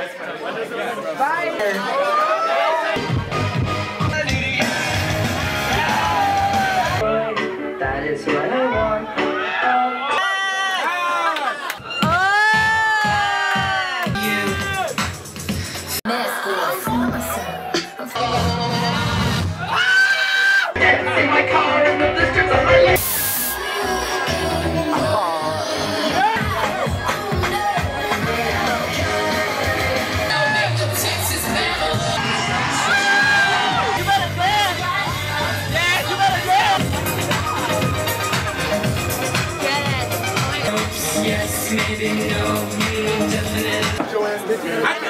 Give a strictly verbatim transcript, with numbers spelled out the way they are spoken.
That is what I want. In my car in the distance of my leg. Yes, maybe, no, definitely.